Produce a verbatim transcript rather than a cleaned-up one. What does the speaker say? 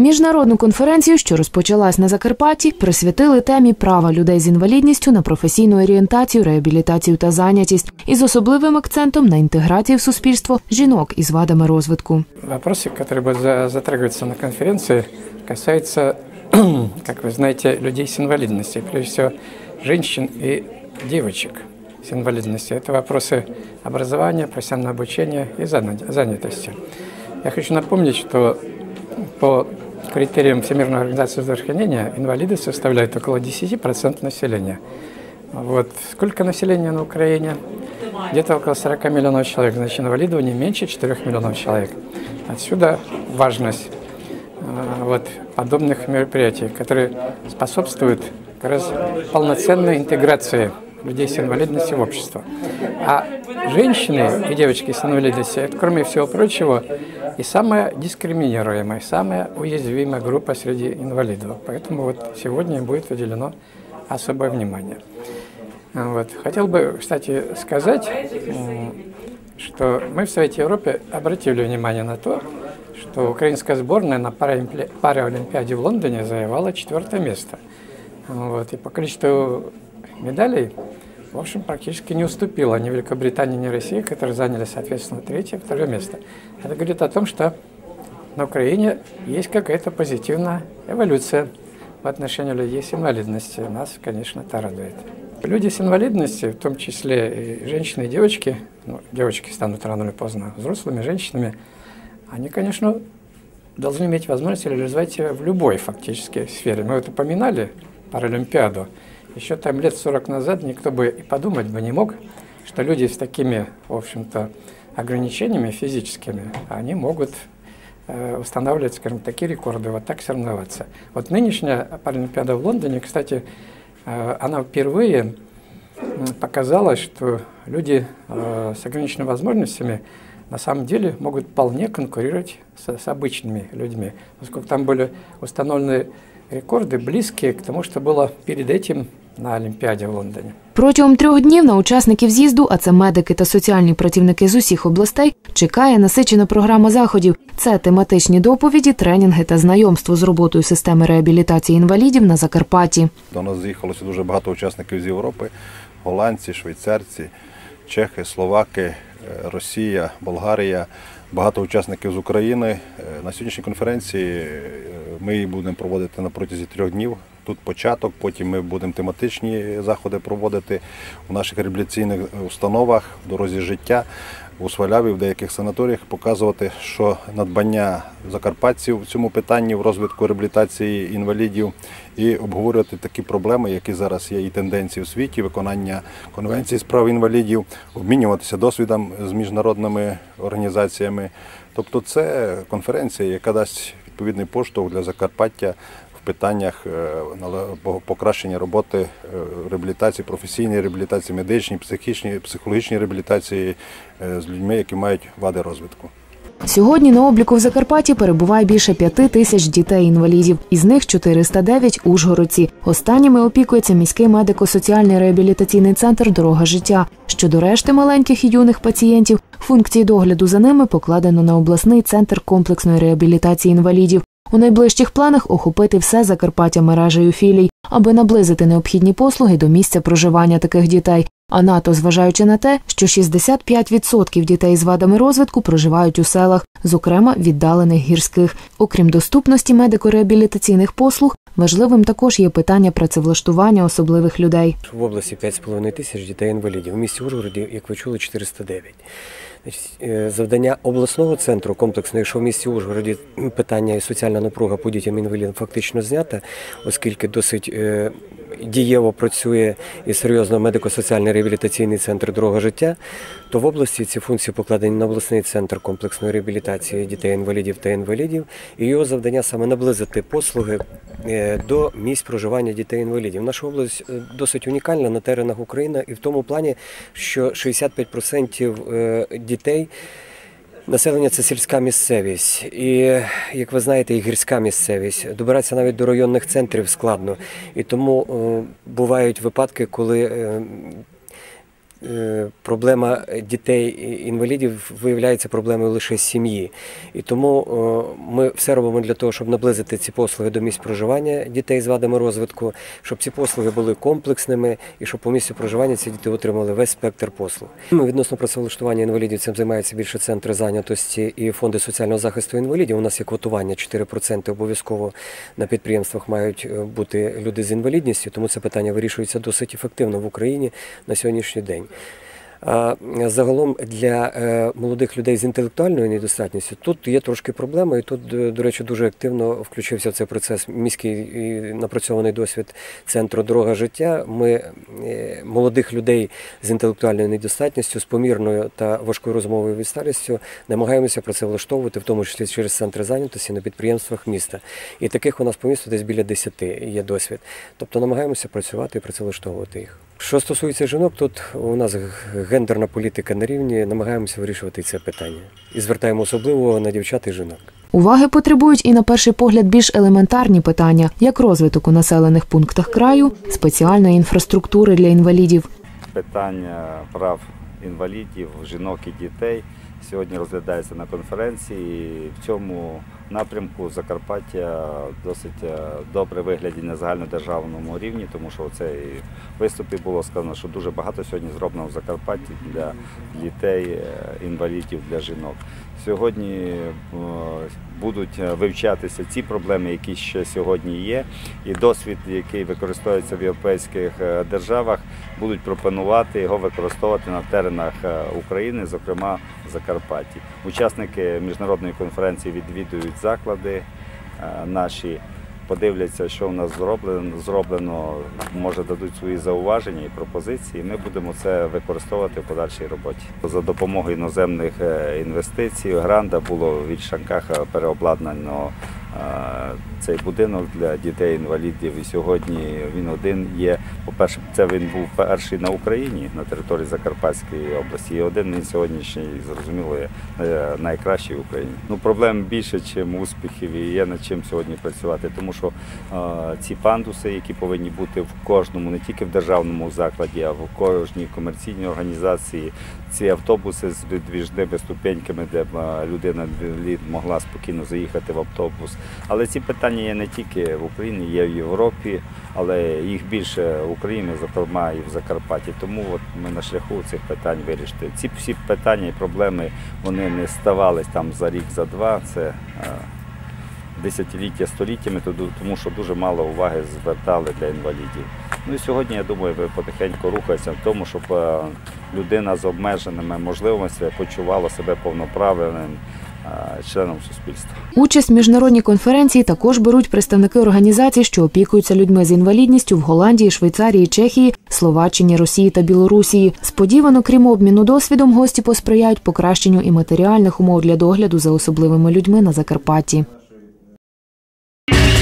Міжнародну конференцію, що розпочалась на Закарпатті, присвятили темі права людей з інвалідністю на професійну орієнтацію, реабілітацію та зайнятість, із особливим акцентом на інтеграцію в суспільство жінок із вадами розвитку. Вопросы, которые будут затрагиваться на конференции, касаются, как вы знаете, людей с инвалидностью, прежде всего женщин и девочек с инвалидностью. Это вопросы образования, профессионального обучения и занятости. Я хочу напомнить, что по критериям Всемирной организации здравоохранения инвалиды составляют около десяти процентов населения. Вот. Сколько населения на Украине? Где-то около сорока миллионов человек. Значит, инвалидов не меньше четырёх миллионов человек. Отсюда важность вот, подобных мероприятий, которые способствуют как раз полноценной интеграции людей с инвалидностью в общество. А женщины и девочки с инвалидностью, это, кроме всего прочего, и самая дискриминируемая, самая уязвимая группа среди инвалидов. Поэтому вот сегодня будет уделено особое внимание. Вот. Хотел бы, кстати, сказать, что мы в Совете Европы обратили внимание на то, что украинская сборная на Паралимпиаде в Лондоне завоевала четвертое место. Вот. И по количеству медалей, в общем, практически не уступила ни Великобритании, ни России, которые заняли, соответственно, третье и второе место. Это говорит о том, что на Украине есть какая-то позитивная эволюция в отношении людей с инвалидностью. Нас, конечно, это радует. Люди с инвалидностью, в том числе и женщины, и девочки, ну, девочки станут рано или поздно взрослыми женщинами, они, конечно, должны иметь возможность реализовать себя в любой фактически сфере. Мы вот упоминали Паралимпиаду. Еще там лет сорок назад никто бы и подумать бы не мог, что люди с такими, в общем-то, ограничениями физическими, они могут э, устанавливать, скажем, такие рекорды, вот так соревноваться. Вот нынешняя Паралимпиада в Лондоне, кстати, э, она впервые показала, что люди э, с ограниченными возможностями на самом деле могут вполне конкурировать с, с обычными людьми, поскольку там были установлены рекорди близькі к тому, що було перед этим на Олімпіаді в Лондоні. Протягом трьох днів на учасників з'їзду, а це медики та соціальні працівники з усіх областей, чекає насичена програма заходів. Це тематичні доповіді, тренінги та знайомство з роботою системи реабілітації інвалідів на Закарпатті. До нас з'їхалося дуже багато учасників з Європи – голландці, швейцарці, чехи, словаки, Росія, Болгарія. Багато учасників з України. На сьогоднішній конференції ми її будемо проводити на протязі трьох днів. Тут початок, потім ми будемо тематичні заходи проводити у наших реабілітаційних установах, в дорозі життя, у Сваляві, в деяких санаторіях, показувати, що надбання закарпатців в цьому питанні в розвитку реабілітації інвалідів і обговорювати такі проблеми, які зараз є і тенденції в світі, виконання Конвенції з прав інвалідів, обмінюватися досвідом з міжнародними організаціями. Тобто це конференція, яка дасть відповідний поштовх для Закарпаття в питаннях покращення роботи реабілітації, професійної реабілітації, медичної, психічної, психологічної реабілітації з людьми, які мають вади розвитку. Сьогодні на обліку в Закарпатті перебуває більше п'яти тисяч дітей-інвалідів. Із них чотириста дев'ять – ужгородці. Останніми опікується міський медико-соціальний реабілітаційний центр «Дорога життя». Щодо решти маленьких і юних пацієнтів, функції догляду за ними покладено на обласний центр комплексної реабілітації інвалідів. У найближчих планах охопити все Закарпаття мережею філій, аби наблизити необхідні послуги до місця проживання таких дітей. А НАТО, зважаючи на те, що шістдесят п'ять відсотків дітей з вадами розвитку проживають у селах, зокрема віддалених гірських. Окрім доступності медико-реабілітаційних послуг, важливим також є питання працевлаштування особливих людей. В області п'ять з половиною тисяч дітей-інвалідів, у місті Ужгороді, як ви чули, чотириста дев'ять. Завдання обласного центру комплексної, що в місті Ужгороді питання і соціальна напруга по дітям-інвалідам фактично знята, оскільки досить дієво працює і серйозно медико-соціальний реабілітаційний центр «Дорога життя», то в області ці функції покладені на обласний центр комплексної реабілітації дітей-інвалідів та інвалідів, і його завдання саме наблизити послуги до місць проживання дітей-інвалідів. Наша область досить унікальна на теренах України і в тому плані, що шістдесят п'ять відсотків дітей населення – це сільська місцевість. І, як ви знаєте, і гірська місцевість. Добиратися навіть до районних центрів складно. І тому бувають випадки, коли проблема дітей-інвалідів виявляється проблемою лише сім'ї. І тому ми все робимо для того, щоб наблизити ці послуги до місць проживання дітей з вадами розвитку, щоб ці послуги були комплексними і щоб по місцю проживання ці діти отримали весь спектр послуг. Відносно працевлаштування інвалідів цим займаються більше центри зайнятості і фонди соціального захисту інвалідів. У нас є квотування, чотири відсотки обов'язково на підприємствах мають бути люди з інвалідністю, тому це питання вирішується досить ефективно в Україні на сьогоднішній день. А загалом для молодих людей з інтелектуальною недостатністю тут є трошки проблема, і тут, до речі, дуже активно включився в цей процес міський і напрацьований досвід центру «Дорога життя». Ми молодих людей з інтелектуальною недостатністю, з помірною та важкою розмовою відсталістю намагаємося працевлаштовувати, в тому числі через центри зайнятості на підприємствах міста. І таких у нас по місту десь біля десяти є досвід. Тобто намагаємося працювати і працевлаштовувати їх. Що стосується жінок, тут у нас гендерна політика на рівні, намагаємося вирішувати це питання. І звертаємо особливо увагу на дівчат і жінок. Уваги потребують і, на перший погляд, більш елементарні питання, як розвиток у населених пунктах краю, спеціальної інфраструктури для інвалідів. Питання прав інвалідів, жінок і дітей сьогодні розглядається на конференції. В цьому напрямку Закарпаття досить добре виглядає на загальнодержавному рівні, тому що в цій виступі було сказано, що дуже багато сьогодні зроблено в Закарпатті для дітей, інвалідів, для жінок. Сьогодні будуть вивчатися ці проблеми, які ще сьогодні є, і досвід, який використовується в європейських державах, будуть пропонувати його використовувати на теренах України, зокрема в Закарпатті. Учасники міжнародної конференції відвідують заклади наші, подивляться, що в нас зроблено, зроблено, може дадуть свої зауваження і пропозиції. Ми будемо це використовувати в подальшій роботі. За допомогою іноземних інвестицій, гранта було від Шанкаха переобладнано цей будинок для дітей-інвалідів, і сьогодні він один є. По-перше, це він був перший на Україні, на території Закарпатської області, і один він сьогоднішній, зрозуміло, є найкращий в Україні. Ну, проблем більше, ніж успіхів, і є над чим сьогодні працювати, тому що а, ці пандуси, які повинні бути в кожному, не тільки в державному закладі, а в кожній комерційній організації, ці автобуси з відвіжними ступеньками, де людина могла спокійно заїхати в автобус. Але ці питання є не тільки в Україні, є в Європі, але їх більше в Україні, зокрема і в Закарпатті. Тому от ми на шляху цих питань вирішити. Ці всі питання і проблеми, вони не ставались там за рік, за два. Це десятиліття, століттями, тому що дуже мало уваги звертали для інвалідів. Ну і сьогодні, я думаю, ви потихеньку рухаєтеся в тому, щоб людина з обмеженими можливостями почувала себе повноправним членом суспільства. Участь в міжнародній конференції також беруть представники організацій, що опікуються людьми з інвалідністю в Голландії, Швейцарії, Чехії, Словаччині, Росії та Білорусії. Сподівано, крім обміну досвідом, гості посприяють покращенню і матеріальних умов для догляду за особливими людьми на Закарпатті.